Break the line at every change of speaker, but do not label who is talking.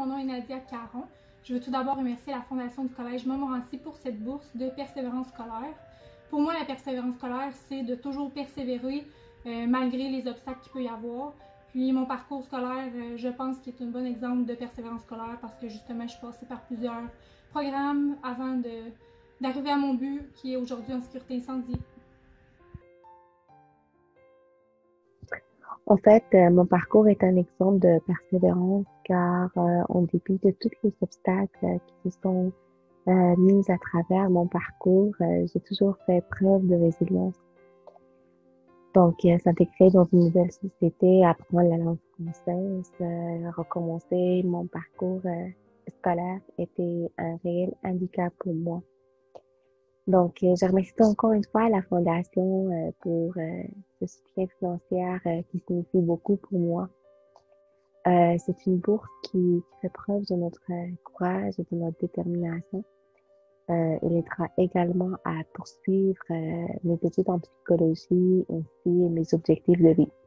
mon nom est Nadia Caron. Je veux tout d'abord remercier la Fondation du Collège Montmorency pour cette bourse de persévérance scolaire. Pour moi, la persévérance scolaire, c'est de toujours persévérer malgré les obstacles qu'il peut y avoir. Puis mon parcours scolaire, je pense qu'il est un bon exemple de persévérance scolaire parce que justement, je suis passée par plusieurs programmes avant d'arriver à mon but qui est aujourd'hui en sécurité incendie.
En fait, mon parcours est un exemple de persévérance car en dépit de tous les obstacles qui se sont mis à travers mon parcours, j'ai toujours fait preuve de résilience. Donc, s'intégrer dans une nouvelle société, apprendre la langue française, recommencer mon parcours scolaire était un réel handicap pour moi. Donc, je remercie encore une fois la Fondation pour ce soutien financier qui signifie beaucoup pour moi. C'est une bourse qui fait preuve de notre courage et de notre détermination. Il aidera également à poursuivre mes études en psychologie ainsi mes objectifs de vie.